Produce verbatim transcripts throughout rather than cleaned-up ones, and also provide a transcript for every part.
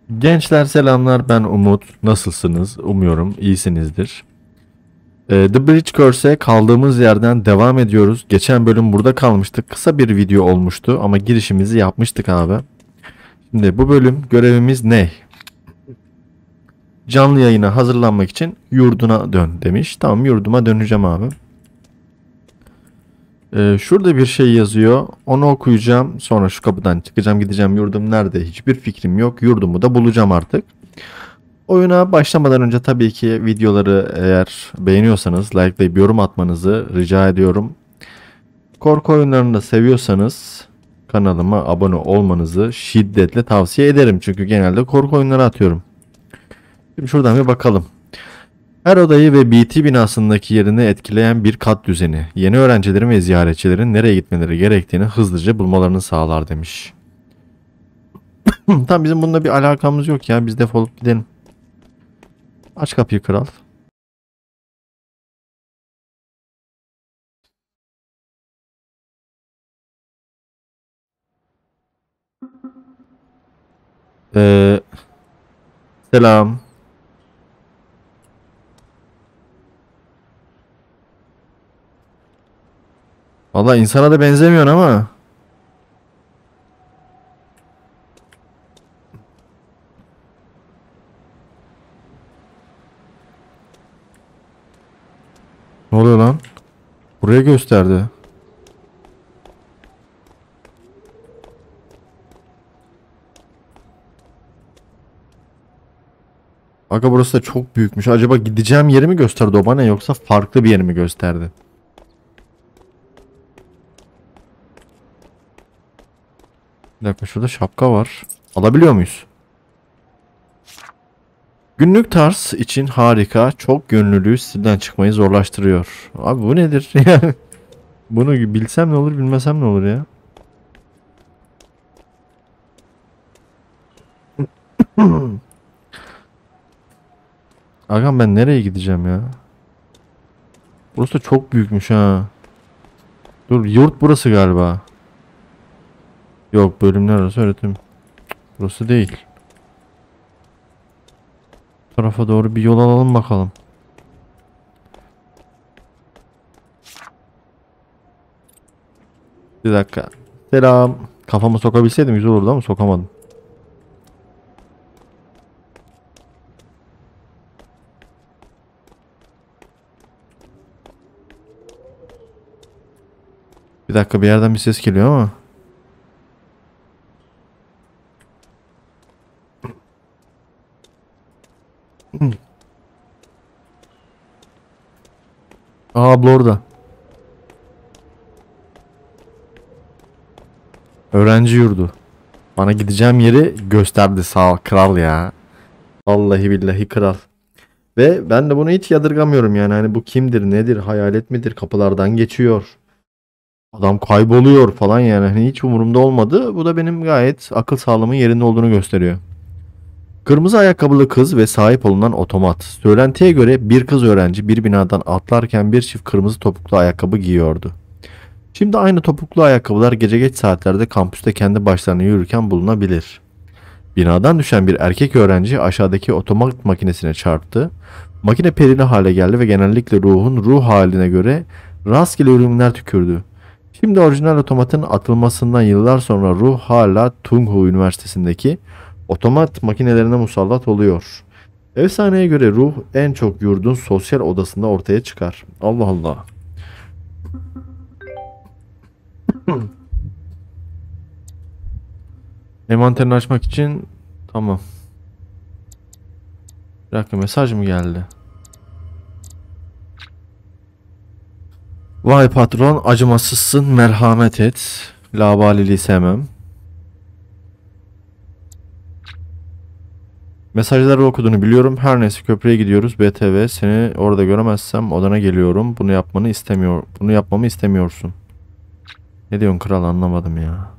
Gençler selamlar, ben Umut. Nasılsınız? Umuyorum iyisinizdir. Ee, The Bridge Curse'e kaldığımız yerden devam ediyoruz. Geçen bölüm burada kalmıştık. Kısa bir video olmuştu ama girişimizi yapmıştık abi. Şimdi bu bölüm görevimiz ne? Canlı yayına hazırlanmak için yurduna dön demiş. Tamam, yurduma döneceğim abi. Ee, şurada bir şey yazıyor. Onu okuyacağım. Sonra şu kapıdan çıkacağım, gideceğim. Yurdum nerede? Hiçbir fikrim yok. Yurdumu da bulacağım artık. Oyuna başlamadan önce tabii ki videoları eğer beğeniyorsanız likelayıp yorum atmanızı rica ediyorum. Korku oyunlarını da seviyorsanız kanalıma abone olmanızı şiddetle tavsiye ederim. Çünkü genelde korku oyunları atıyorum. Şimdi şuradan bir bakalım. Her odayı ve B T binasındaki yerini etkileyen bir kat düzeni, yeni öğrencilerin ve ziyaretçilerin nereye gitmeleri gerektiğini hızlıca bulmalarını sağlar demiş. Tamam, bizim bununla bir alakamız yok ya, biz defolup gidelim. Aç kapıyı kral. Ee, selam. Valla insana da benzemiyorsun ama. Ne oluyor lan? Buraya gösterdi. Aga burası da çok büyükmüş. Acaba gideceğim yeri mi gösterdi o bana, yoksa farklı bir yeri mi gösterdi? Bir dakika, şurada şapka var. Alabiliyor muyuz? Günlük tarz için harika. Çok gönüllülüğü stilden çıkmayı zorlaştırıyor. Abi bu nedir? Yani bunu bilsem ne olur, bilmesem ne olur ya? Agam ben nereye gideceğim ya? Burası da çok büyükmüş ha. Dur, yurt burası galiba. Yok, bölümler arası öğretim. Burası değil. Bu tarafa doğru bir yol alalım bakalım. Bir dakika. Selam. Kafamı sokabilseydim güzel olurdu ama sokamadım. Bir dakika, bir yerden bir ses geliyor ama. Aa, abla orada. Öğrenci yurdu. Bana gideceğim yeri gösterdi, sağ ol kral ya. Vallahi billahi kral. Ve ben de bunu hiç yadırgamıyorum yani. Hani bu kimdir, nedir, hayalet midir, kapılardan geçiyor. Adam kayboluyor falan yani. Hani hiç umurumda olmadı. Bu da benim gayet akıl sağlığımın yerinde olduğunu gösteriyor. Kırmızı ayakkabılı kız ve sahip olunan otomat. Söylentiye göre bir kız öğrenci bir binadan atlarken bir çift kırmızı topuklu ayakkabı giyiyordu. Şimdi aynı topuklu ayakkabılar gece geç saatlerde kampüste kendi başlarına yürürken bulunabilir. Binadan düşen bir erkek öğrenci aşağıdaki otomat makinesine çarptı. Makine perili hale geldi ve genellikle ruhun ruh haline göre rastgele ürünler tükürdü. Şimdi orijinal otomatın atılmasından yıllar sonra ruh hala Tunghu Üniversitesi'ndeki otomat makinelerine musallat oluyor. Efsaneye göre ruh en çok yurdun sosyal odasında ortaya çıkar. Allah Allah. Envanterini açmak için tamam. Bir dakika, mesaj mı geldi? Vay patron, acımasızsın, merhamet et. Labaliliği sevmem. Mesajları okuduğunu biliyorum. Her neyse, köprüye gidiyoruz. B T V, seni orada göremezsem odana geliyorum. Bunu yapmanı istemiyor. Bunu yapmamı istemiyorsun. Ne diyorsun kral, anlamadım ya.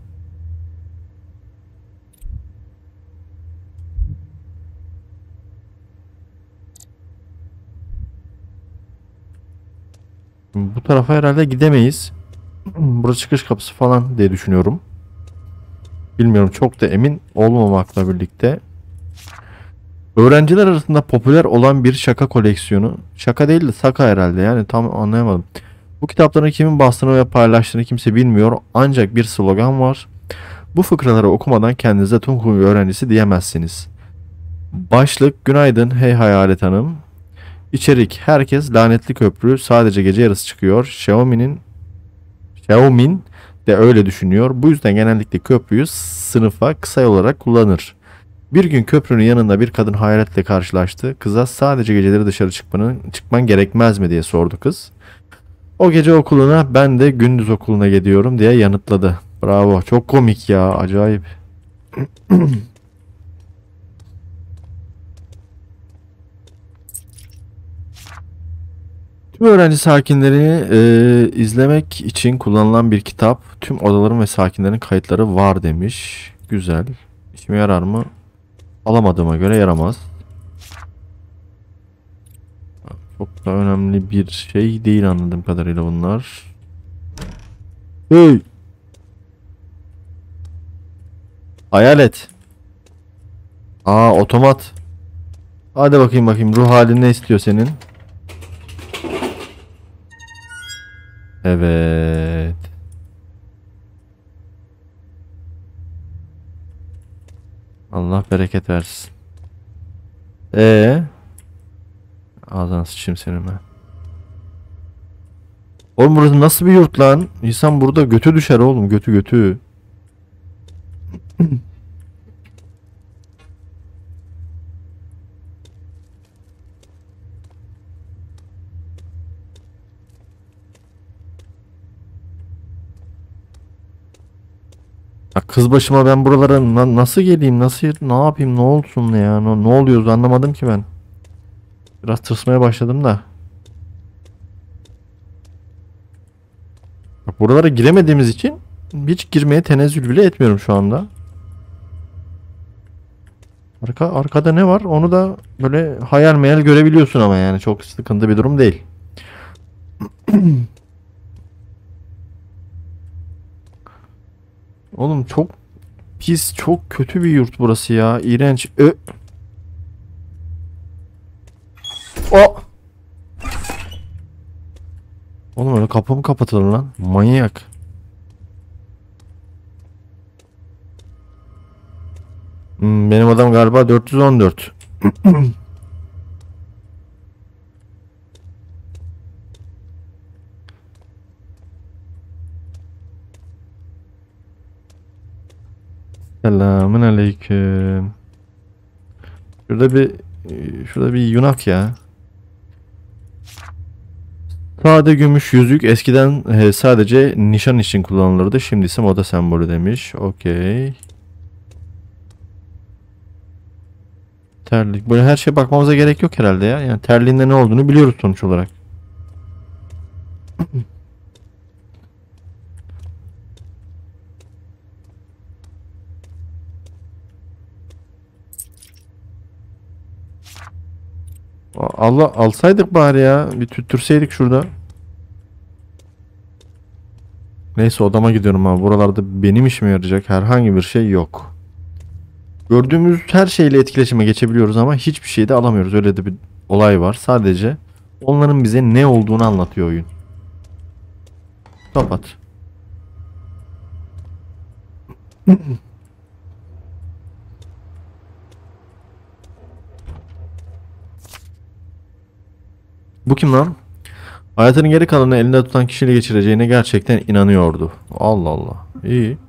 Bu tarafa herhalde gidemeyiz. Burası çıkış kapısı falan diye düşünüyorum. Bilmiyorum, çok da emin olmamakla birlikte. Öğrenciler arasında popüler olan bir şaka koleksiyonu. Şaka değil de saka herhalde, yani tam anlayamadım. Bu kitapların kimin bastığını ve paylaştığını kimse bilmiyor. Ancak bir slogan var. Bu fıkraları okumadan kendinize Tunguy öğrencisi diyemezsiniz. Başlık: Günaydın hey hayalet hanım. İçerik: herkes lanetli köprü sadece gece yarısı çıkıyor. Xiaomi'nin Xiaomin de öyle düşünüyor. Bu yüzden genellikle köprüyü sınıfa kısa yol olarak kullanır. Bir gün köprünün yanında bir kadın hayaletle karşılaştı. Kıza sadece geceleri dışarı çıkmanın, çıkman gerekmez mi diye sordu kız. O gece okuluna, ben de gündüz okuluna gidiyorum diye yanıtladı. Bravo, çok komik ya, acayip. Tüm öğrenci sakinlerini e, izlemek için kullanılan bir kitap. Tüm odaların ve sakinlerin kayıtları var demiş. Güzel. İşime yarar mı? Alamadığıma göre yaramaz. Çok da önemli bir şey değil anladığım kadarıyla bunlar. Hey! Hayalet. Aa, otomat. Hadi bakayım bakayım, ruh halin ne istiyor senin? Evet. Allah bereket versin. Ee, ağzına sıçayım senin ben. Oğlum burası nasıl bir yurt lan? İnsan burada götü düşer oğlum, götü götü. Ya kız başıma ben buralara na- nasıl geleyim, nasıl ne yapayım, ne olsun ya, ne, ne oluyoruz anlamadım ki ben. Biraz tırsmaya başladım da. Bak, buralara giremediğimiz için hiç girmeye tenezzül bile etmiyorum şu anda. Arka, arkada ne var onu da böyle hayal meyal görebiliyorsun ama yani çok sıkıntı bir durum değil. Oğlum çok pis, çok kötü bir yurt burası ya. İğrenç. Ö o Oğlum öyle kapı mı kapatılır lan? Manyak. Hmm, benim adam galiba dört yüz on dört. Selamun aleyküm. Şurada bir şurada bir yunak ya. Sade gümüş yüzük eskiden e, sadece nişan için kullanılırdı. Şimdi ise moda sembolü demiş. Okey. Terlik. Böyle her şeye bakmamıza gerek yok herhalde ya. Yani terliğinde ne olduğunu biliyoruz sonuç olarak. Allah alsaydık bari ya. Bir tüttürseydik şurada. Neyse, odama gidiyorum abi. Buralarda benim işime yarayacak herhangi bir şey yok. Gördüğümüz her şeyle etkileşime geçebiliyoruz ama hiçbir şey de alamıyoruz. Öyle de bir olay var. Sadece onların bize ne olduğunu anlatıyor oyun. Kapat. Bu kim lan? Hayatının geri kalanını elinde tutan kişiyle geçireceğine gerçekten inanıyordu. Allah Allah. İyi.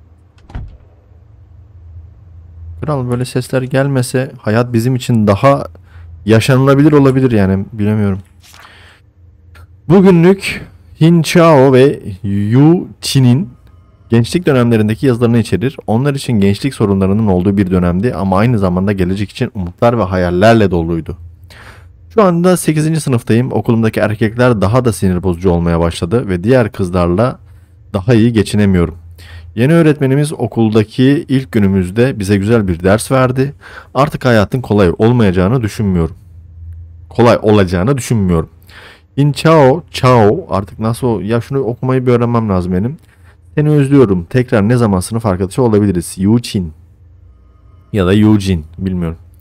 Kral, böyle sesler gelmese hayat bizim için daha yaşanılabilir olabilir yani, bilemiyorum. Bugünlük Hin Chao ve Yu Qin'in gençlik dönemlerindeki yazılarını içerir. Onlar için gençlik sorunlarının olduğu bir dönemdi ama aynı zamanda gelecek için umutlar ve hayallerle doluydu. Şu anda sekizinci sınıftayım. Okulumdaki erkekler daha da sinir bozucu olmaya başladı ve diğer kızlarla daha iyi geçinemiyorum. Yeni öğretmenimiz okuldaki ilk günümüzde bize güzel bir ders verdi. Artık hayatın kolay olmayacağını düşünmüyorum. Kolay olacağını düşünmüyorum. In Chao, Chao artık nasıl, ya şunu okumayı bir öğrenmem lazım benim. Seni özlüyorum. Tekrar ne zaman sınıf arkadaşı olabiliriz? Yu Qin ya da Eugene, bilmiyorum.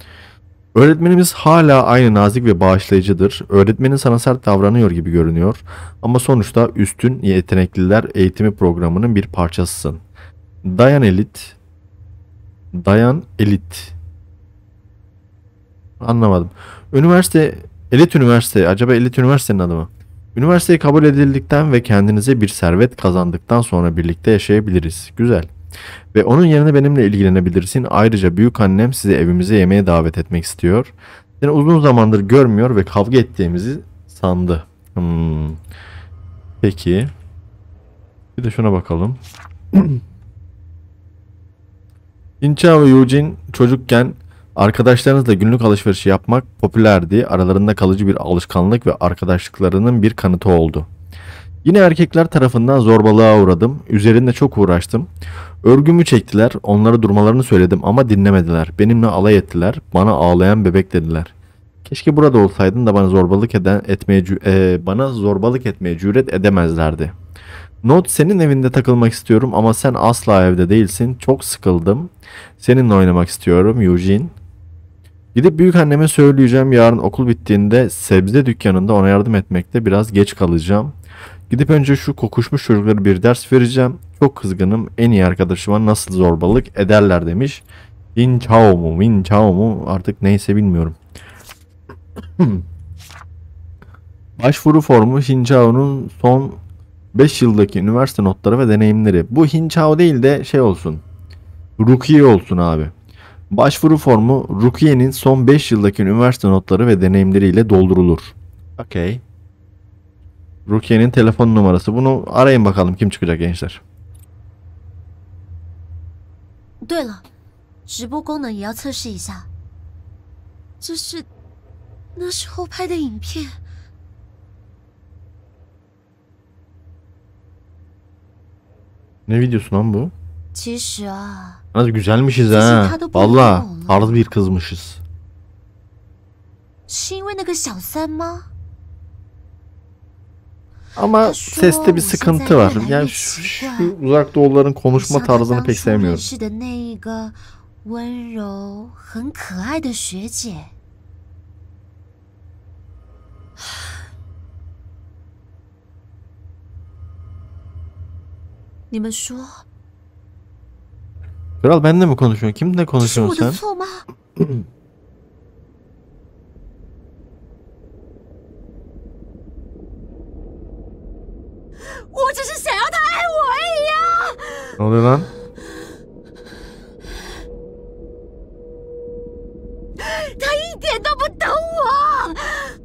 Öğretmenimiz hala aynı nazik ve bağışlayıcıdır. Öğretmenin sana sert davranıyor gibi görünüyor. Ama sonuçta üstün yetenekliler eğitimi programının bir parçasısın. Dayan Elit. Dayan Elit. Anlamadım. Üniversite, Elit Üniversite. Acaba Elit Üniversitenin adı mı? Üniversiteye kabul edildikten ve kendinize bir servet kazandıktan sonra birlikte yaşayabiliriz. Güzel. Ve onun yerine benimle ilgilenebilirsin. Ayrıca büyük annem sizi evimize yemeğe davet etmek istiyor. Seni uzun zamandır görmüyor ve kavga ettiğimizi sandı. Hmm. Peki. Bir de şuna bakalım. Incha ve Eugene çocukken arkadaşlarınızla günlük alışverişi yapmak popülerdi. Aralarında kalıcı bir alışkanlık ve arkadaşlıklarının bir kanıtı oldu. Yine erkekler tarafından zorbalığa uğradım. Üzerinde çok uğraştım. Örgümü çektiler. Onlara durmalarını söyledim ama dinlemediler. Benimle alay ettiler. Bana ağlayan bebek dediler. Keşke burada olsaydın da bana zorbalık eden etmeye cü- e, bana zorbalık etmeye cüret edemezlerdi. Not, senin evinde takılmak istiyorum ama sen asla evde değilsin. Çok sıkıldım. Seninle oynamak istiyorum Eugene. Gidip büyük anneme söyleyeceğim. Yarın okul bittiğinde sebze dükkanında ona yardım etmekte biraz geç kalacağım. Gidip önce şu kokuşmuş çocuklara bir ders vereceğim. Çok kızgınım. En iyi arkadaşıma nasıl zorbalık ederler demiş. Win Chao mu? Win Chao mu? Artık neyse bilmiyorum. Başvuru formu Hin Chao'nun son beş yıldaki üniversite notları ve deneyimleri. Bu Hin Chao değil de şey olsun. Rukiye olsun abi. Başvuru formu Rukiye'nin son beş yıldaki üniversite notları ve deneyimleriyle doldurulur. Okey. Rukiye'nin telefon numarası. Bunu arayın bakalım kim çıkacak gençler. 对了，直播功能也要测试一下。这是那时候拍的影片。 Ne videosu lan bu? 其实啊， Nasıl güzelmişiz ha. Sesin tadı bu Valla oldu. tarz bir kızmışız. 是因为那个小三吗？ Ama Ha, şu seste bir an sıkıntı var. seninle Yani aynı şu, 奇怪。 şu uzak doğuların konuşma 像他 tarzını 当 pek 初认 sevmiyorum. 识的那一个温柔、很可爱的学姐。你们说， Kral benimle mi konuşuyorsun? Kimle 这是我 konuşuyorsun 的 sen? 错吗？我只是想要他爱我而已啊！ Ne oluyor lan? 他一点都不懂我。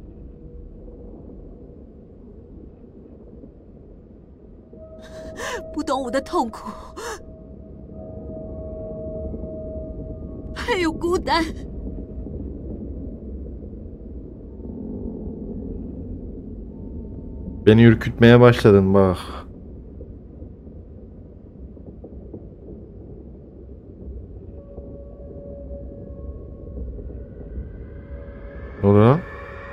不懂我的痛苦，还有孤单。 Beni ürkütmeye başladın bak. Ne oluyor lan?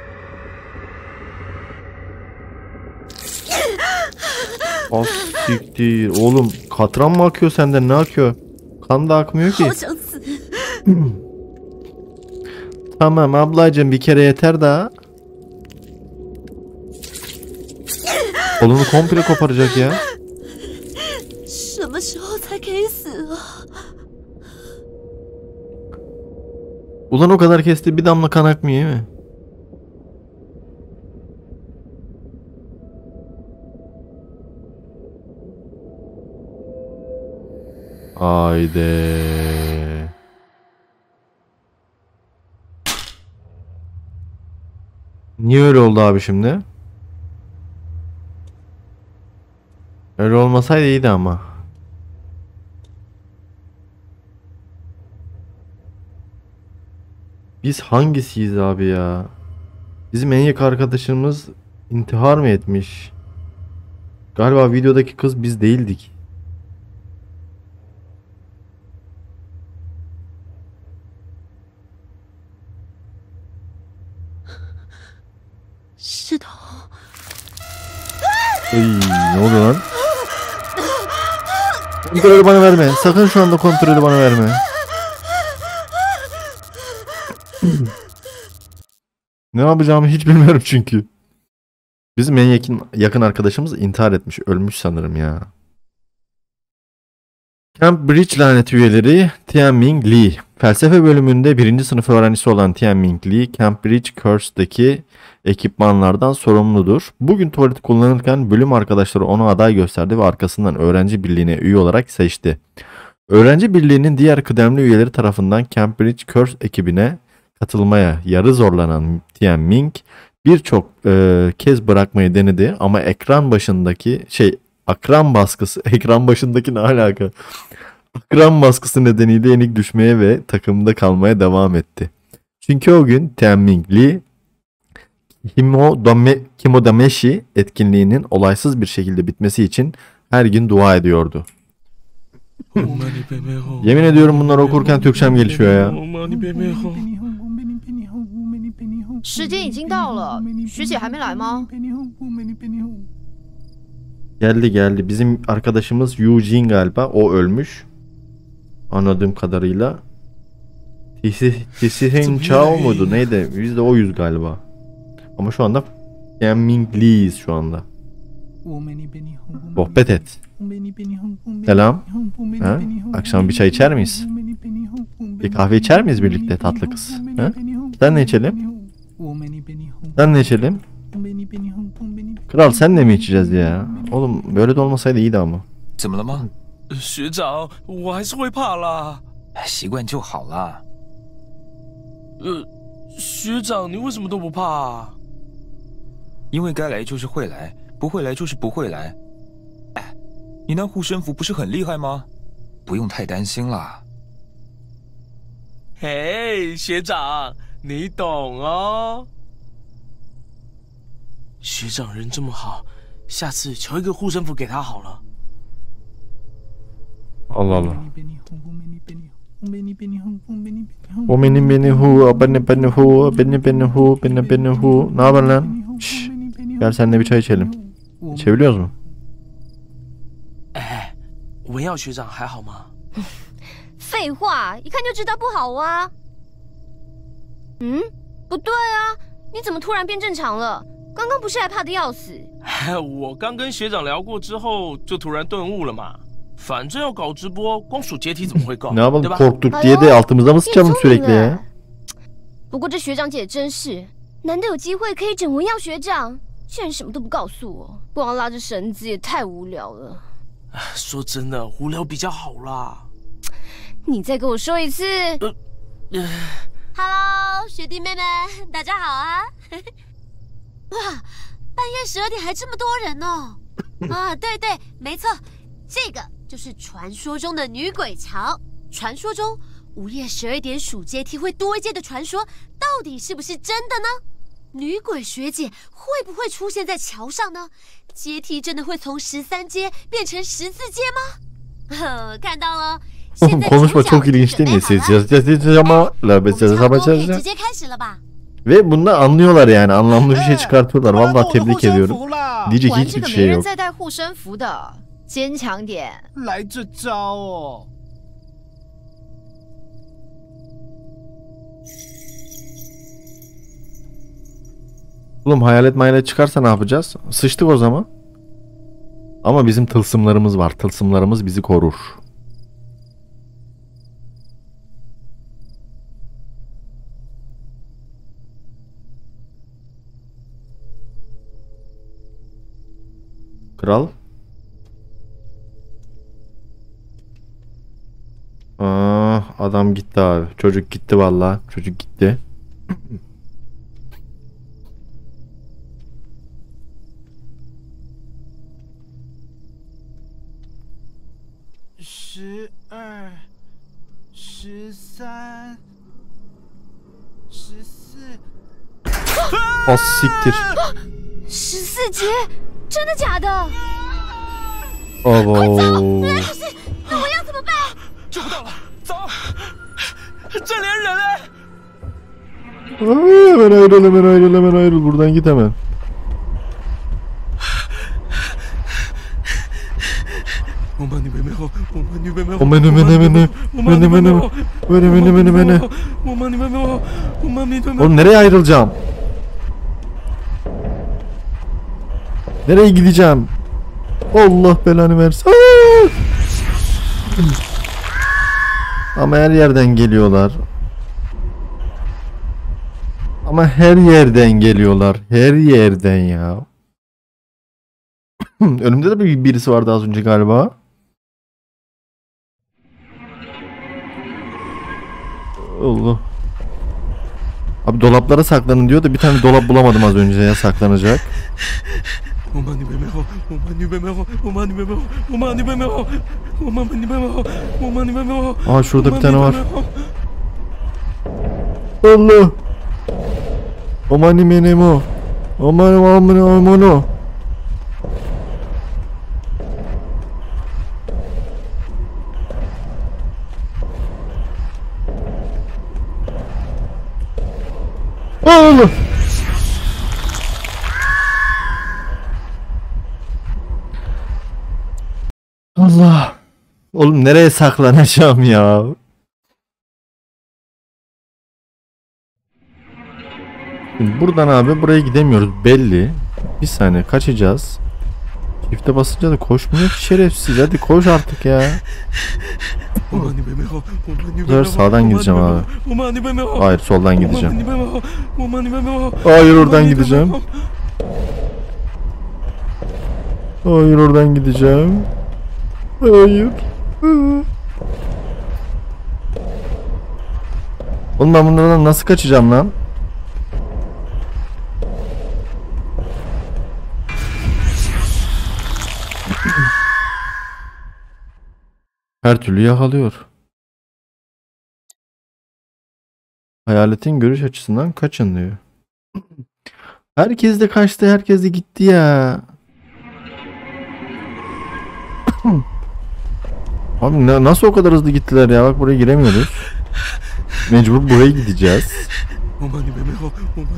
Az siktir. Oğlum katran mı akıyor senden, ne akıyor? Kan da akmıyor ki. 好想死！ Tamam ablacığım bir kere yeter daha. Kolunu komple koparacak ya. 什么时候才可以死啊？ Ulan o kadar kesti, bir damla kan akmıyor değil mi? Haydi. Niye öyle oldu abi şimdi? Öyle olmasaydı iyiydi ama. Biz hangisiyiz abi ya? Bizim en yakın arkadaşımız intihar mı etmiş? Galiba videodaki kız biz değildik. Ay, ne oldu lan? Kontrolü bana verme. Sakın şu anda kontrolü bana verme. Ne yapacağımı hiç bilmiyorum çünkü. Bizim en yakın, yakın arkadaşımız intihar etmiş. Ölmüş sanırım ya. Camp Bridge laneti üyeleri Tianming Lee. Felsefe bölümünde birinci sınıf öğrencisi olan Tianming Lee, Camp Bridge Curse'daki ekipmanlardan sorumludur. Bugün tuvaleti kullanırken bölüm arkadaşları ona aday gösterdi ve arkasından öğrenci birliğine üye olarak seçti. Öğrenci birliğinin diğer kıdemli üyeleri tarafından Camp Bridge Curse ekibine katılmaya yarı zorlanan Tianming birçok e, kez bırakmayı denedi ama ekran başındaki şey akran baskısı ekran başındaki ne alaka? Akran baskısı nedeniyle yenik düşmeye ve takımda kalmaya devam etti. Çünkü o gün Tianming Lee Himodame, Kimodameshi etkinliğinin olaysız bir şekilde bitmesi için her gün dua ediyordu. Yemin ediyorum bunları okurken Türkçem gelişiyor ya. 时间已经到了，学姐还没来吗？ Geldi geldi. Bizim arkadaşımız Eugene galiba. O ölmüş. Anladığım kadarıyla. Tisihin Chao muydu? Neydi? Biz de oyuz galiba. Ama şu anda Tianming Lee'yiz şu anda. Sohbet et. Selam. Ha? Akşam bir çay içer miyiz? Bir kahve içer miyiz birlikte tatlı kız? Ha? Sen ne içelim? Sen ne içelim? Kral sen ne mi içeceğiz ya? Oğlum böyle de olmasaydı iyiydi ama. 怎么了吗？ 学长，我还是会怕啦。 习惯就好了。 呃，学长，你为什么都不怕啊？ 因为该来就是会来，不会来就是不会来。哎，你那护身符不是很厉害吗？不用太担心啦。 嘿，学长，你懂哦。学长人这么好，下次求一个护身符给他好了。 Allah Allah. O benim beni hu, beni beni hu, beni beni hu, beni beni hu. Ne haber lan? Şşş. Gel seninle bir çay içelim. İçebiliyoruz mu? 哎，文耀学长还好吗？ 废话，一看就知道不好啊。嗯，不对啊，你怎么突然变正常了？刚刚不是还怕得要死？ 我刚跟学长聊过之后，就突然顿悟了嘛。反正要搞直播，光数阶梯怎么会够？ Ne yapalım 对吧？ korktuk diye de altımıza mı sıçalım sürekli ya? 不过这学长姐真是，难得有机会可以整文耀学长，居然什么都不告诉我，光拉着绳子也太无聊了。 说真的，无聊比较好啦。 你再给我说一次。 呃呃 Hello， 学弟妹们，大家好啊！哇，半夜十二点还这么多人哦！啊，对对，没错，这个就是传说中的女鬼桥。传说中午夜十二点数阶梯会多一阶的传说，到底是不是真的呢？女鬼学姐会不会出现在桥上呢？阶梯真的会从十三阶变成十四阶吗？看到了。 Oğlum konuşma çok ilginç değil mi? Siz ama 直接开始了吧。 Ve bunda anlıyorlar yani anlamlı bir şey çıkartıyorlar. Vallahi tebrik ediyorum. Diyecek hiçbir şey yok. 在带护身符的，坚强点。 来这招哦！ Oğlum hayalet mayalet çıkarsa ne yapacağız? Sıçtık o zaman. Ama bizim tılsımlarımız var. Tılsımlarımız bizi korur. Kral. Aa, adam gitti abi. Çocuk gitti vallahi. Çocuk gitti. Az siktir. 十四阶，真的假的？ Abo. 那我要怎么办？ 救不到了，走！这连人哎！ Ay, hemen ayrıl hemen ayrıl hemen ayrıl. Buradan git hemen. Omen omen omen omen omen omen omen omen. Oğlum nereye ayrılacağım? Nereye gideceğim? Allah belanı versin. Ama her yerden geliyorlar. Ama her yerden geliyorlar. Her yerden ya. Önümde de bir birisi vardı az önce galiba. Allah. Abi dolaplara saklanın diyor da bir tane dolap bulamadım az önce ya saklanacak. Aa şurada bir tane var. Allah. Omani menemo. Omani omani omano. Allah. Allah. Oğlum nereye saklanacağım ya? Şimdi buradan abi buraya gidemiyoruz belli. Bir saniye kaçacağız. Çifte basınca da koşmuyor ki şerefsiz. Hadi koş artık ya. Bu sefer sağdan gideceğim abi. Hayır soldan gideceğim. Hayır oradan gideceğim. Hayır oradan gideceğim. Hayır. Oğlum ben bunlardan nasıl kaçacağım lan? Her türlü yakalıyor. Hayaletin görüş açısından kaçın diyor. Herkes de kaçtı, herkes de gitti ya. Abi na nasıl o kadar hızlı gittiler ya? Bak buraya giremiyoruz. Mecbur buraya gideceğiz. Omani memeho,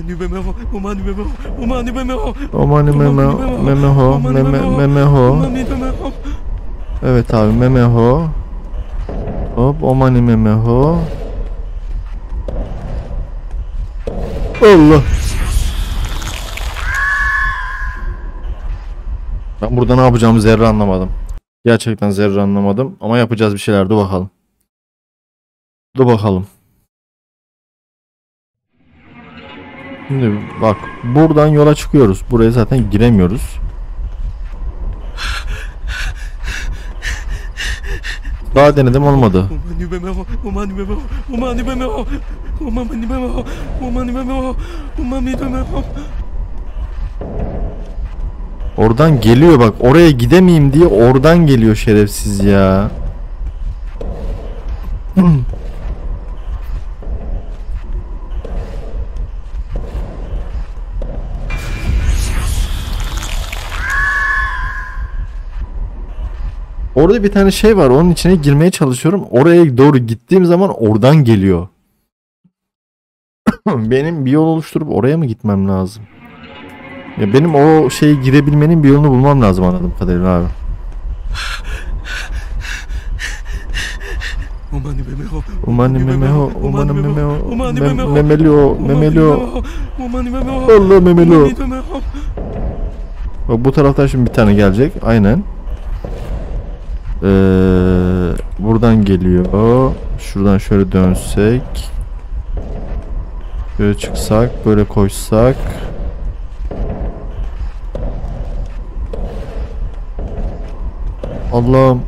memeho, meme, memeho. Evet abi memeho. Hop omani memeho. Allah. Ben burada ne yapacağımı zerre anlamadım. Gerçekten zerre anlamadım ama yapacağız bir şeyler. Dur bakalım. Dur bakalım. Şimdi bak buradan yola çıkıyoruz. Buraya zaten giremiyoruz. Daha denedim olmadı. Oradan geliyor bak. Oraya gidemeyeyim diye oradan geliyor şerefsiz ya. Orada bir tane şey var. Onun içine girmeye çalışıyorum. Oraya doğru gittiğim zaman oradan geliyor. Benim bir yol oluşturup oraya mı gitmem lazım? Ya benim o şeye girebilmenin bir yolunu bulmam lazım anladığım kadarıyla abi. Umani memeho, umani memeho, memelio, memelio. Allah memelio. Bak bu taraftan şimdi bir tane gelecek. Aynen. Ee, buradan geliyor. Şuradan şöyle dönsek. Böyle çıksak, böyle koşsak. Allah'ım.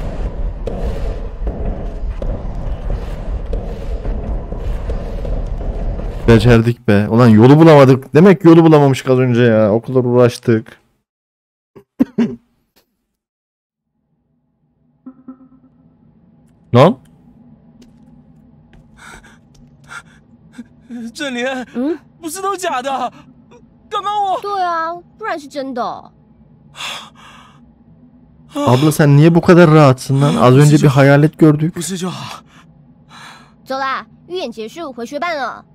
Becerdik be. Ulan yolu bulamadık. Demek yolu bulamamıştık az önce ya. O kadar uğraştık. Lan? 郑莲， 嗯， 不是都假的？刚刚我…… 对啊，不然是真的。 Abla sen niye bu kadar rahatsın lan? Az önce bir hayalet gördük. 不是就好。 走啦，预演结束，回学办了。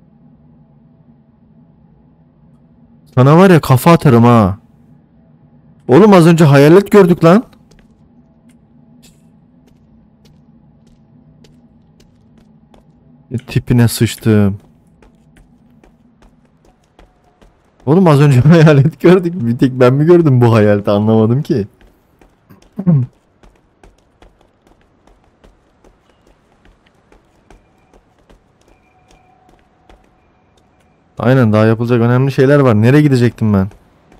Sana var ya kafa atarım ha. Oğlum az önce hayalet gördük lan. Tipine sıçtım. Oğlum az önce hayalet gördük. Bir tek ben mi gördüm bu hayaleti, anlamadım ki. Aynen, daha yapılacak önemli şeyler var. Nereye gidecektim ben?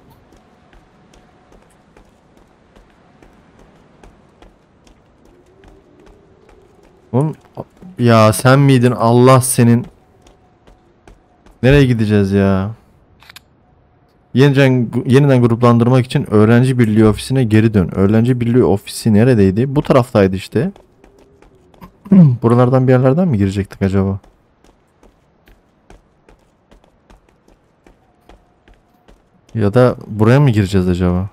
Oğlum, ya sen miydin? Allah senin. Nereye gideceğiz ya? Yeniden, yeniden gruplandırmak için öğrenci birliği ofisine geri dön. Öğrenci birliği ofisi neredeydi? Bu taraftaydı işte. Buralardan bir yerlerden mi girecektik acaba? Ya da buraya mı gireceğiz acaba?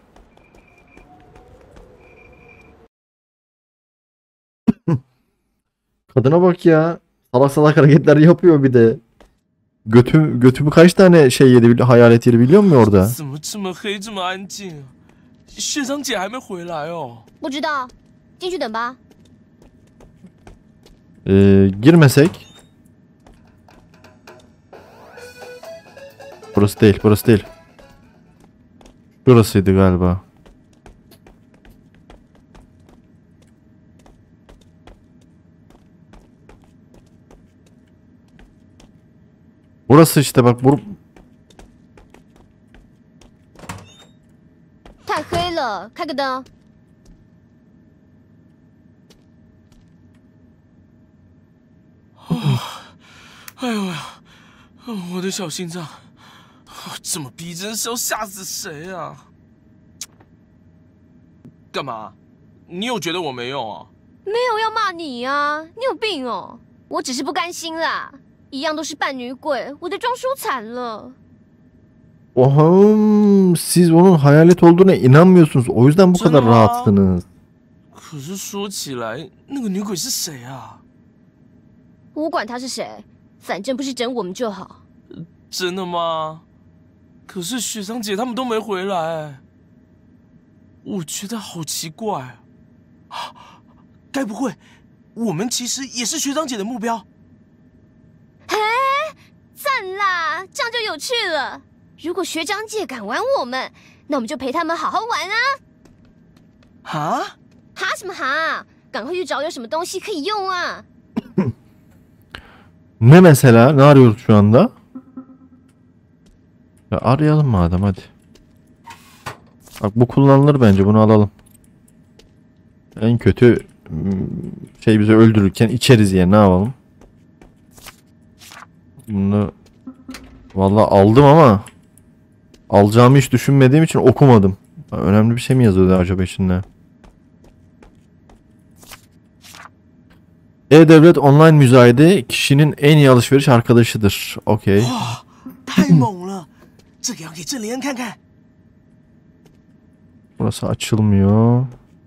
Kadına bak ya. Salak salak hareketler yapıyor bir de. Götü, götümü kaç tane şey yedi, hayalet yedi biliyor musun orada? 怎么这么黑，这么安静？学长姐还没回来哦。 不知道，进去等吧。 Ee, girmesek. Burası değil, burası değil. Burasıydı galiba. Burası işte bak bur... 太黑了，开个灯。 哎呦呀，我的小心脏，这么逼真是要吓死谁啊？干嘛？你有觉得我没用啊？ 没有要骂你啊，你有病哦！我只是不甘心啦，一样都是扮女鬼，我的妆输惨了。 Oha, siz onun hayalet olduğuna inanmıyorsunuz. O yüzden bu kadar rahatsınız. 可是说起来，那个女鬼是谁啊？ 我管他是谁，反正不是整我们就好。 真的吗？可是学长姐他们都没回来，我觉得好奇怪啊！该不会我们其实也是学长姐的目标？ 嘿，赞啦，这样就有趣了。如果学长姐敢玩我们，那我们就陪他们好好玩啊！ 哈？ 哈什么哈？赶快去找有什么东西可以用啊！ Ne mesela? Ne arıyoruz şu anda? Ya arayalım madem, hadi. Bak bu kullanılır bence, bunu alalım. En kötü şey, bizi öldürürken içeriz yani, ne yapalım? Bunu vallahi aldım ama alacağımı hiç düşünmediğim için okumadım. Önemli bir şey mi yazıyordu acaba içinde? E-Devlet online müzayede kişinin en iyi alışveriş arkadaşıdır. Okey. 哇，太猛了！这个要给郑连恩看看。 Burası açılmıyor.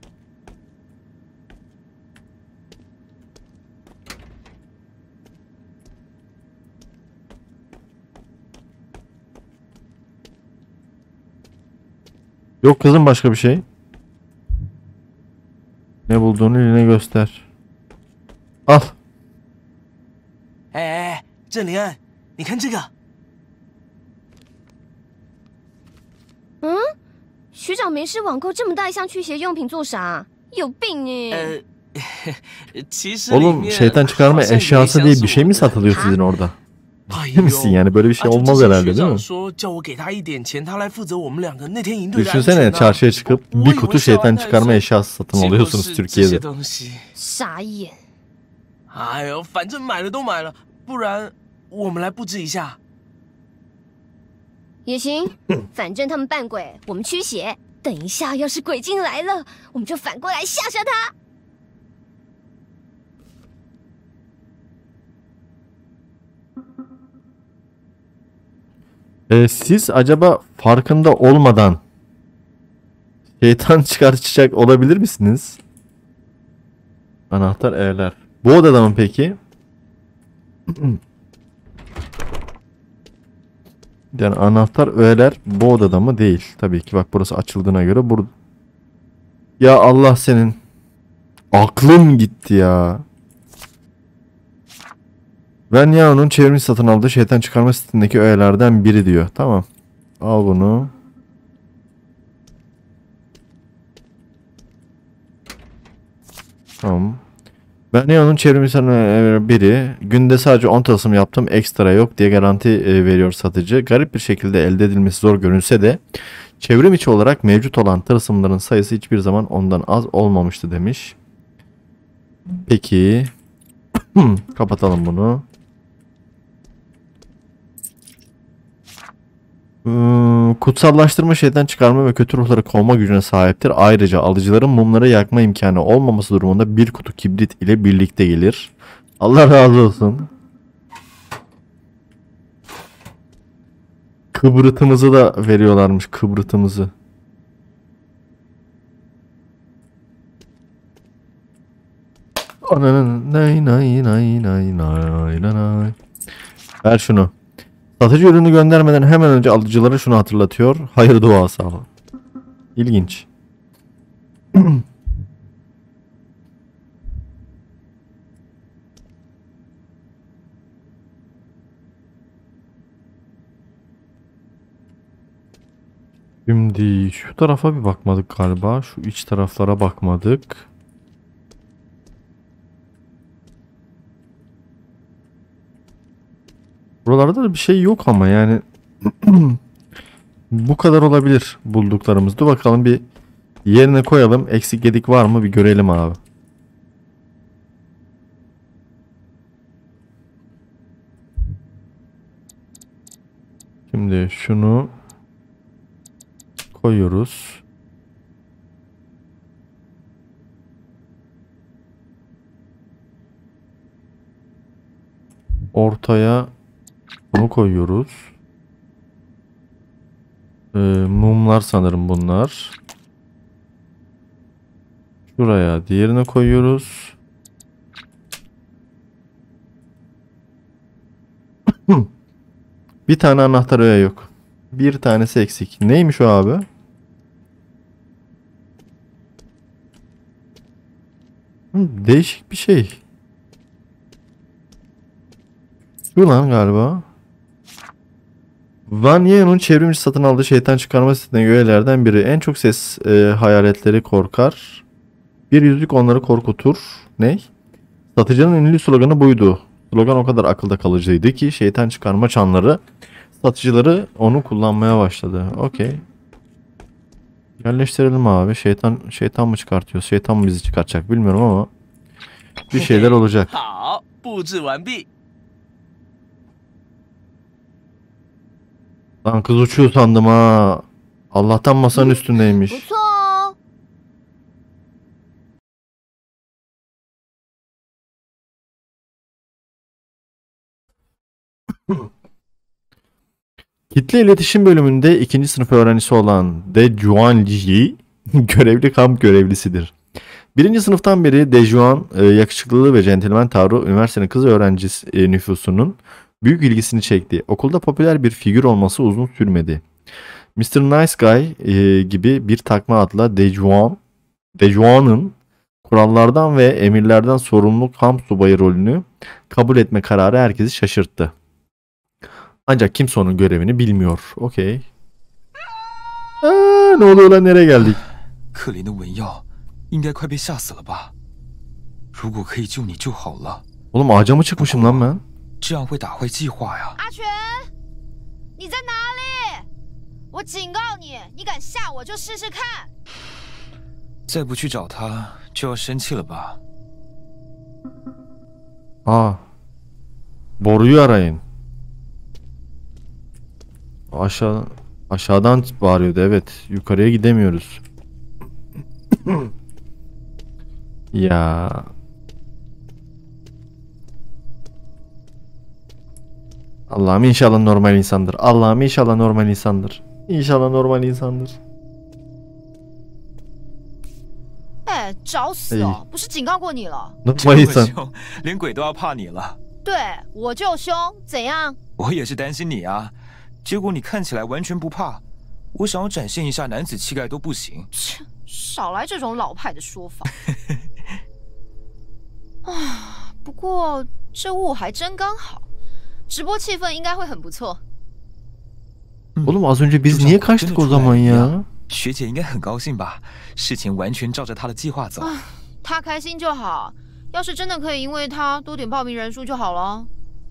Yok kızım, başka bir şey. Ne bulduğunu eline göster. Al. 哎哎，郑连恩，你看这个。 嗯，学长没事网购这么大一箱驱邪用品做啥？有病哎！ 呃，其实里 Oğlum 面 şeytan çıkarma 好像有一 eşyası 箱 diye 是 bir şey 我 mi 的 satılıyor 哈 sizin orada? 哎 Değil misin 呦 yani, böyle bir şey 啊就 olmaz 之前 herhalde 学 değil 长 mi? 说叫我给他一点钱，他来负责我们两个那天营队的安 Düşünsene 全啊。 çarşıya çıkıp 我 bir 以 kutu 为是要 şeytan 安泰 çıkarma 森 eşyası satın 结果 alıyorsunuz 是这些 Türkiye'de. 东西。 傻眼！ 哎呦，反正买了都买了，不然我们来布置一下。 也行，反正他们扮鬼，我们驱邪。等一下，要是鬼进来了，我们就反过来吓吓他。 Ee, siz acaba farkında olmadan şeytan çıkartacak olabilir misiniz? Anahtar evler. Bu odada mı peki? Yani anahtar öğeler bu odada mı? Değil. Tabii ki bak, burası açıldığına göre burada. Ya Allah senin. Aklım gitti ya. Ben ya onun çevrimi satın aldığı şeytan çıkarma sitesindeki öğelerden biri diyor. Tamam. Al bunu. Tamam. Ben Neon'un çevriminden biri. Günde sadece on tılsım yaptım. Ekstra yok diye garanti veriyor satıcı. Garip bir şekilde elde edilmesi zor görünse de çevrim içi olarak mevcut olan tılsımların sayısı hiçbir zaman ondan az olmamıştı demiş. Peki. Kapatalım bunu. Hmm, kutsallaştırma, şeytan çıkarma ve kötü ruhları kovma gücüne sahiptir. Ayrıca alıcıların mumları yakma imkanı olmaması durumunda bir kutu kibrit ile birlikte gelir. Allah razı olsun. Kıbrıtımızı da veriyorlarmış, kıbrıtımızı. Ananın nay nay nay nay nay nay. Ver şunu. Satıcı ürünü göndermeden hemen önce alıcılara şunu hatırlatıyor. Hayır duası alın. İlginç. Şimdi şu tarafa bir bakmadık galiba. Şu iç taraflara bakmadık. Buralarda da bir şey yok ama yani bu kadar olabilir bulduklarımız. Dur bakalım bir yerine koyalım. Eksik gedik var mı bir görelim abi. Şimdi şunu koyuyoruz. Ortaya bunu koyuyoruz. Ee, mumlar sanırım bunlar. Şuraya diğerini koyuyoruz. Bir tane anahtar öyle yok. Bir tanesi eksik. Neymiş o abi? Değişik bir şey. Şu lan galiba. Vanye'nin çevrimçi satın aldığı şeytan çıkarma sitesindeki üyelerden biri. En çok ses e, hayaletleri korkar. Bir yüzlük onları korkutur. Ne? Satıcının ünlü sloganı buydu. Slogan o kadar akılda kalıcıydı ki şeytan çıkarma çanları satıcıları onu kullanmaya başladı. Okey. Yerleştirelim abi. Şeytan şeytan mı çıkartıyor? Şeytan mı bizi çıkartacak bilmiyorum ama bir şeyler olacak. 好，布置完毕。 Lan kız uçuyor sandım ha. Allah'tan masanın 不 üstündeymiş. 错哦。 Kitle iletişim bölümünde ikinci sınıf öğrencisi olan De Juan Ji görevli kamp görevlisidir. Birinci sınıftan beri De Juan e, yakışıklılığı ve centilmen tavrı üniversitenin kız öğrencisi e, nüfusunun büyük ilgisini çekti. Okulda popüler bir figür olması uzun sürmedi. mister Nice Guy e, gibi bir takma adla De Juan, De Juan'ın kurallardan ve emirlerden sorumlu kamp subayı rolünü kabul etme kararı herkesi şaşırttı. Ancak kimse onun görevini bilmiyor. Okey. Aa, ne oluyor lan, nereye geldik? 可怜的文耀，应该快被吓死了吧？如果可以救你就好了， Oğlum ağaca mı çıkmışım lan ben? 这样会打坏计划呀。 阿全，你在哪里？我警告你，你敢吓我就试试看。 再不去找他，就要生气了吧？ Aa. Boruyu arayın. Aşağı aşağıdan bağırıyordu, evet. Yukarıya gidemiyoruz. Ya. Allah'ım inşallah normal insandır. Allah'ım inşallah normal insandır. İnşallah normal insandır. 哎，找死哦！不是警告过你了？ 这 Normal 么 insan. 凶，连鬼都要怕你了。 对，我就凶，怎样？ 我也是担心你啊，结果你看起来完全不怕。我想要展现一下男子气概都不行。 切，少来这种老派的说法。啊，不过这雾还真刚好，直播气氛应该会很不错。 Oğlum az önce biz 就算 niye 我真的 kaçtık o 出来 zaman 了一 ya? 样，学姐应该很高兴吧？事情完全照着她的计划走。 他开心就好。要是真的可以因为他多点报名人数就好了。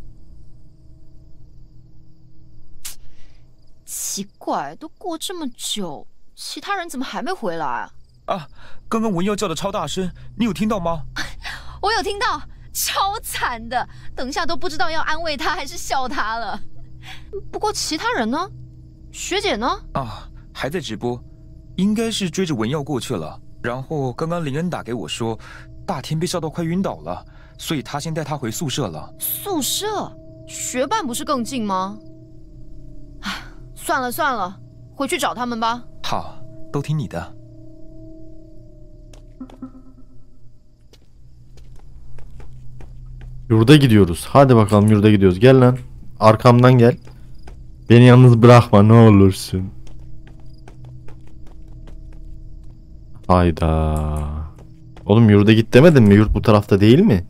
奇怪，都过这么久，其他人怎么还没回来啊？ 啊，刚刚文耀叫的超大声，你有听到吗？ 我有听到，超惨的，等一下都不知道要安慰他还是笑他了。不过其他人呢？学姐呢？ 啊，还在直播，应该是追着文耀过去了。然后刚刚林恩打给我说，大天被笑到快晕倒了，所以他先带他回宿舍了。 宿舍？学办不是更近吗？唉，算了算了，回去找他们吧。 好，都听你的。 Yurda gidiyoruz. Hadi bakalım yurda gidiyoruz. Gel lan. Arkamdan gel. Beni yalnız bırakma ne olursun. Hayda. Oğlum yurda git demedin mi? Yurt bu tarafta değil mi?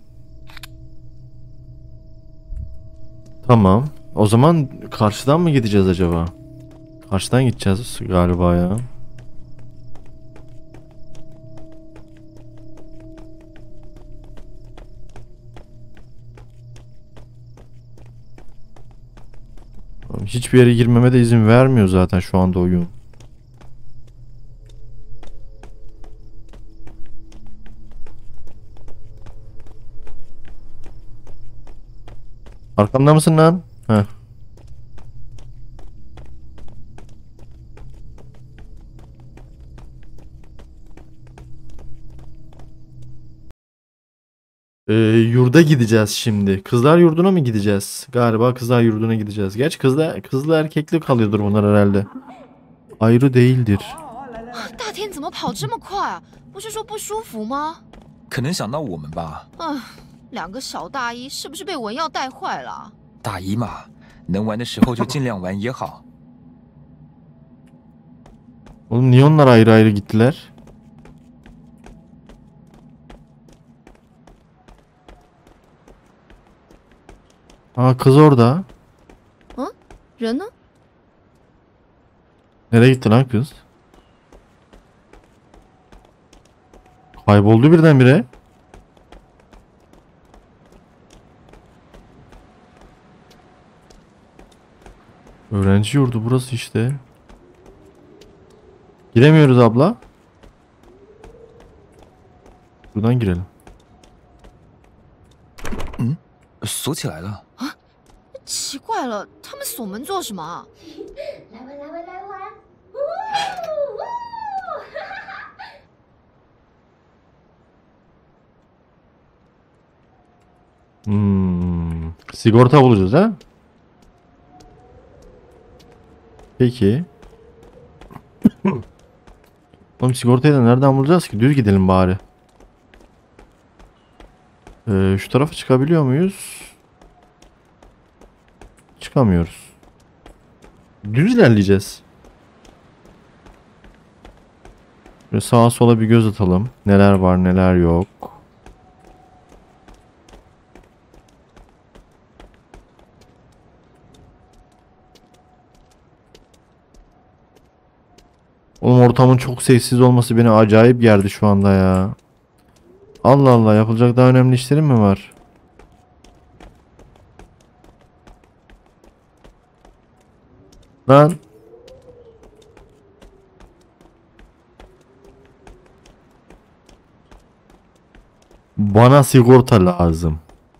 Tamam. O zaman karşıdan mı gideceğiz acaba? Karşıdan gideceğiz galiba ya. Hiçbir yere girmeme de izin vermiyor zaten şu anda oyun. Arkamda mısın lan? Heh. Ee, yurda gideceğiz şimdi. Kızlar yurduna mı gideceğiz? Galiba kızlar yurduna gideceğiz. Gerçi kızla, kızla erkekli kalıyordur bunlar herhalde. Ayrı değildir. 大天怎么跑这么快啊？不是说不舒服吗？ 可能想到我们吧。 啊，两个小大一是不是被文耀带坏了？ 大一嘛，能玩的时候就尽量玩也好。 Oğlum niye onlar ayrı ayrı gittiler? Aa kız orada. 人呢？ Nereye gitti lan kız? Kayboldu birdenbire. Öğrenci yurdu burası işte. Giremiyoruz abla. Buradan girelim. 锁起来了。 奇怪了，他们锁门做什么啊？ 来玩来玩来玩！呜呜！ Hmm, sigorta bulacağız ha? Peki. Oğlum sigortayı da nereden bulacağız ki? Düz gidelim bari. Ee, şu tarafa çıkabiliyor muyuz? Çıkamıyoruz. Düz ilerleyeceğiz. Böyle sağa sola bir göz atalım. Neler var neler yok. Oğlum ortamın çok sessiz olması beni acayip gerdi şu anda ya. Allah Allah, yapılacak daha önemli işlerim mi var? Lan. Bana sigorta lazım.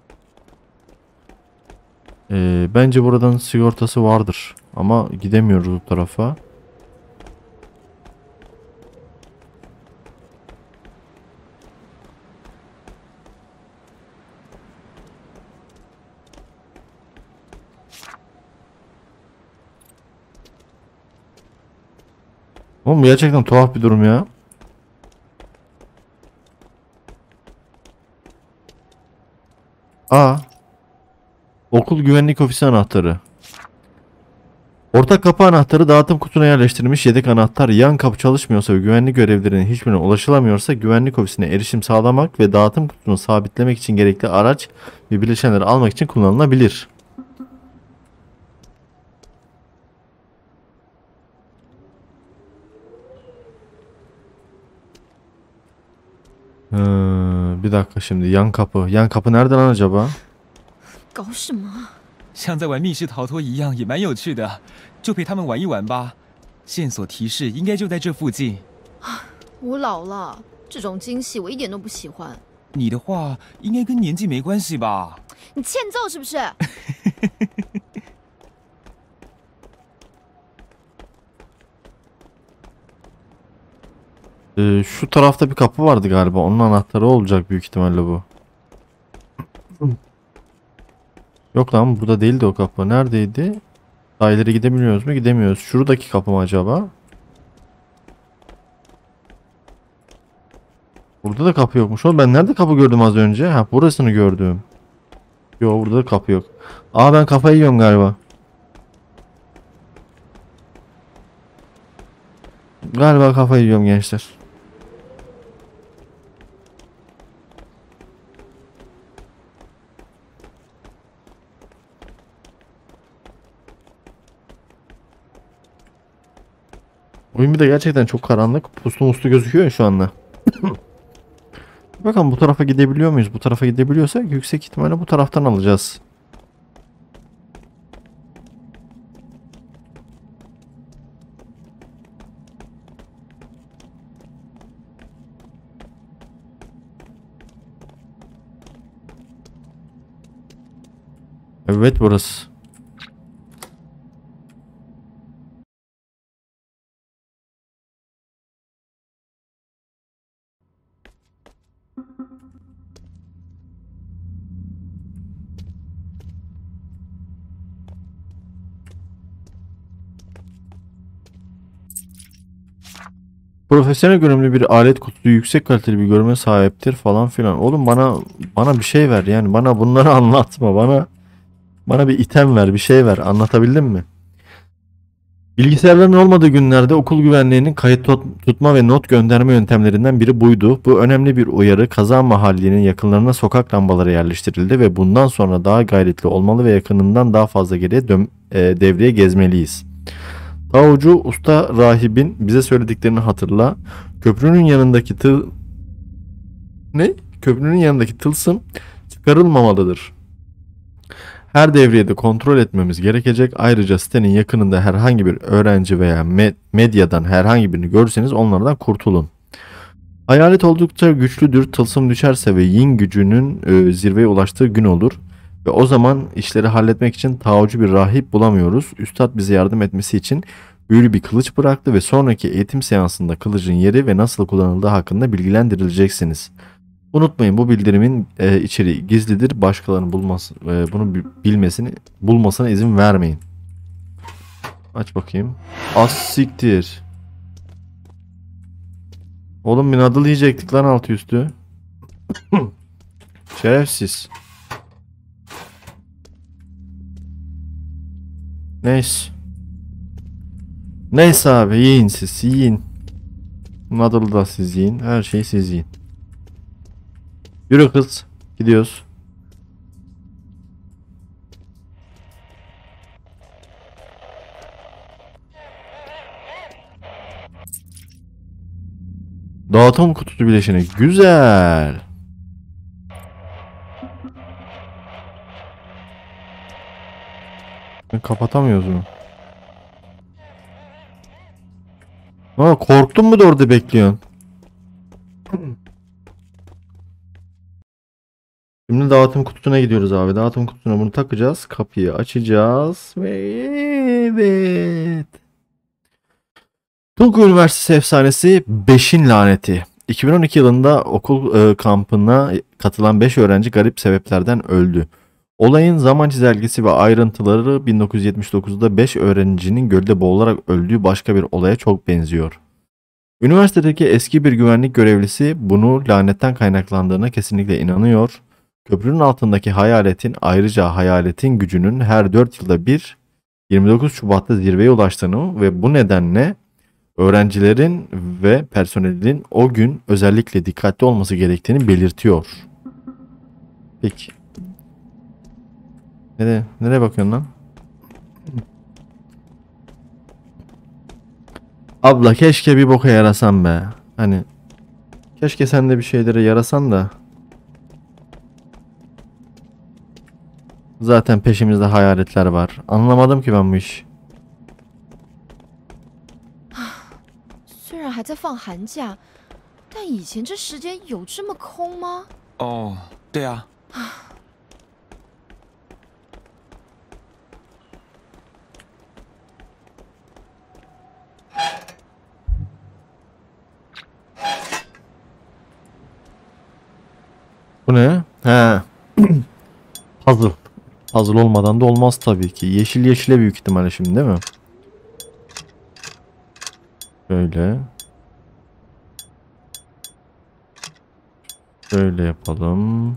Ee, bence buradan sigortası vardır. Ama gidemiyoruz o tarafa. Oğlum gerçekten tuhaf bir durum ya. Aa. Okul güvenlik ofisi anahtarı. Ortak kapı anahtarı dağıtım kutusuna yerleştirilmiş yedek anahtar. Yan kapı çalışmıyorsa ve güvenlik görevlilerinin hiçbirine ulaşılamıyorsa güvenlik ofisine erişim sağlamak ve dağıtım kutusunu sabitlemek için gerekli araç ve bileşenleri almak için kullanılabilir. bir dakika şimdi yan kapı. Yan kapı nerede lan acaba? 搞什么？ 像在玩密室逃脱一样，也蛮有趣的，就陪他们玩一玩吧。线索提示应该就在这附近。 我老了，这种惊喜我一点都不喜欢。 你的话应该跟年纪没关系吧？ 你欠揍是不是？ Ee, şu tarafta bir kapı vardı galiba. Onun anahtarı olacak büyük ihtimalle bu. Yok lan, burada değildi o kapı. Neredeydi? Daha ileri gidebiliyoruz mu? Gidemiyoruz. Şuradaki kapı mı acaba? Burada da kapı yokmuş. Oğlum ben nerede kapı gördüm az önce? Ha, burasını gördüm. Yok, burada da kapı yok. Aa, ben kafayı yiyorum galiba. Galiba kafayı yiyorum gençler. Oyun bir de gerçekten çok karanlık. Puslu muslu gözüküyor ya şu anda. Bakalım bu tarafa gidebiliyor muyuz? Bu tarafa gidebiliyorsak yüksek ihtimalle bu taraftan alacağız. Evet, burası. Profesyonel görünümlü bir alet kutusu yüksek kaliteli bir görünüme sahiptir falan filan. Oğlum bana bana bir şey ver yani, bana bunları anlatma, bana bana bir item ver, bir şey ver, anlatabildim mi? Bilgisayarların olmadığı günlerde okul güvenliğinin kayıt tut- tutma ve not gönderme yöntemlerinden biri buydu. Bu önemli bir uyarı. Kaza mahallinin yakınlarına sokak lambaları yerleştirildi ve bundan sonra daha gayretli olmalı ve yakınından daha fazla geriye dön- e, devreye gezmeliyiz. Taocu usta rahibin bize söylediklerini hatırla. Köprünün yanındaki tıl... Ne? Köprünün yanındaki tılsım çıkarılmamalıdır. Her devriyede kontrol etmemiz gerekecek. Ayrıca sitenin yakınında herhangi bir öğrenci veya med- medyadan herhangi birini görürseniz onlardan kurtulun. Hayalet oldukça güçlüdür. Tılsım düşerse ve yin gücünün e, zirveye ulaştığı gün olur. Ve o zaman işleri halletmek için taocu bir rahip bulamıyoruz. Üstad bize yardım etmesi için büyülü bir kılıç bıraktı ve sonraki eğitim seansında kılıcın yeri ve nasıl kullanıldığı hakkında bilgilendirileceksiniz. Unutmayın, bu bildirimin e, içeriği gizlidir. Başkalarının bulması, e, bunu bilmesini, bulmasına izin vermeyin. Aç bakayım. Az siktir. Oğlum bir nadıl yiyecektik lan altı üstü. Şerefsiz. Neyse. Neyse abi, yiyin siz, yiyin. Nadıl'ı da siz yiyin. Her şeyi siz yiyin. Yürü kız. Gidiyoruz. Dağıtım kutusu bileşeni. Güzel. Kapatamıyoruz mu? Aa, korktun mu da orada bekliyorsun? Şimdi dağıtım kutusuna gidiyoruz abi. Dağıtım kutusuna bunu takacağız. Kapıyı açacağız. Ve evet. Tulku Üniversitesi efsanesi beşin laneti. iki bin on iki yılında okul e, kampına katılan beş öğrenci garip sebeplerden öldü. Olayın zaman çizelgesi ve ayrıntıları bin dokuz yüz yetmiş dokuzda beş öğrencinin gölde boğularak öldüğü başka bir olaya çok benziyor. Üniversitedeki eski bir güvenlik görevlisi bunu lanetten kaynaklandığına kesinlikle inanıyor. Köprünün altındaki hayaletin, ayrıca hayaletin gücünün her dört yılda bir yirmi dokuz Şubat'ta zirveye ulaştığını ve bu nedenle öğrencilerin ve personelin o gün özellikle dikkatli olması gerektiğini belirtiyor. Peki. Nereye, nereye bakıyorsun lan? Abla keşke bir boka yarasam be. Hani Keşke sen de bir şeylere yarasan da. Zaten peşimizde hayaletler var. Anlamadım ki ben bu iş. 虽然还在放寒假，但以前这时间有这么空吗？ 哦，对啊， Bu ne? He. Puzzle. Puzzle olmadan da olmaz tabii ki. Yeşil yeşile büyük ihtimalle şimdi değil mi? Şöyle. Şöyle yapalım.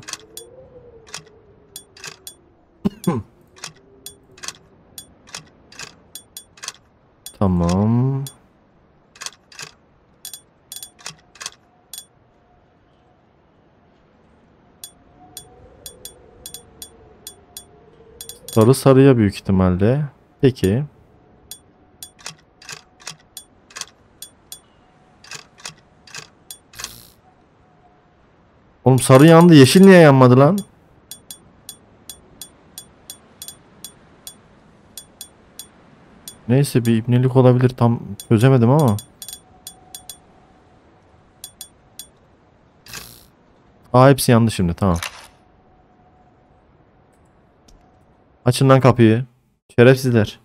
Tamam. Sarı sarıya büyük ihtimalle. Peki. Oğlum sarı yandı. Yeşil niye yanmadı lan? Neyse bir ibnelik olabilir. Tam çözemedim ama. Aa hepsi yandı şimdi. Tamam. Açın lan kapıyı. Şerefsizler.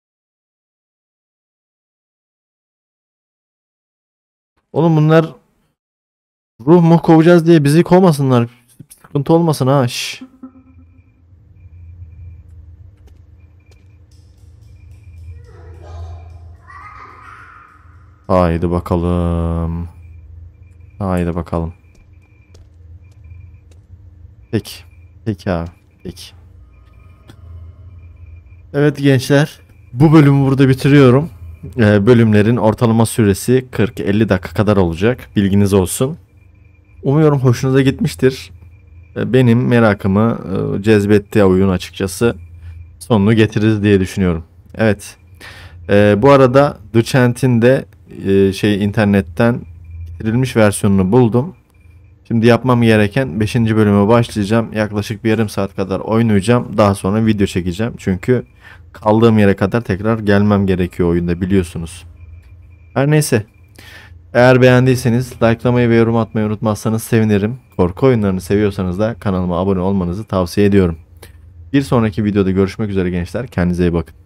Oğlum bunlar ruh mu kovacağız diye bizi kovmasınlar. Sıkıntı olmasın ha. Şş. Haydi bakalım. Haydi bakalım. Peki. Peki abi. Peki. Evet gençler. Bu bölümü burada bitiriyorum. Ee, bölümlerin ortalama süresi kırk elli dakika kadar olacak. Bilginiz olsun. Umuyorum hoşunuza gitmiştir. Ee, benim merakımı e, cezbetti oyun açıkçası. Sonunu getiririz diye düşünüyorum. Evet. Ee, bu arada The Chant'in de e, şey internetten bitirilmiş versiyonunu buldum. Şimdi yapmam gereken beşinci bölüme başlayacağım. Yaklaşık bir yarım saat kadar oynayacağım. Daha sonra video çekeceğim. Çünkü kaldığım yere kadar tekrar gelmem gerekiyor oyunda biliyorsunuz. Her neyse. Eğer beğendiyseniz likelamayı ve yorum atmayı unutmazsanız sevinirim. Korku oyunlarını seviyorsanız da kanalıma abone olmanızı tavsiye ediyorum. Bir sonraki videoda görüşmek üzere gençler. Kendinize iyi bakın.